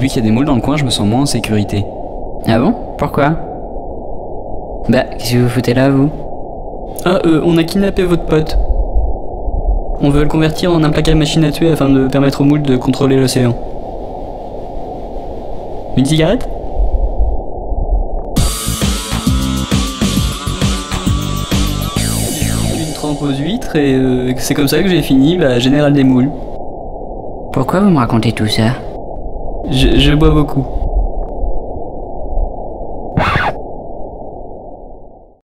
depuis qu'il y a des moules dans le coin, je me sens moins en sécurité. Ah bon? Pourquoi? Bah, qu'est-ce que vous foutez là, vous? Ah, on a kidnappé votre pote. On veut le convertir en implacable machine à tuer afin de permettre aux moules de contrôler l'océan. Une cigarette? Une trempe aux huîtres et c'est comme ça que j'ai fini général des moules. Pourquoi vous me racontez tout ça? Je bois beaucoup.